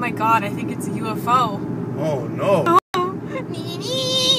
my god, I think it's a UFO. Oh no. Oh.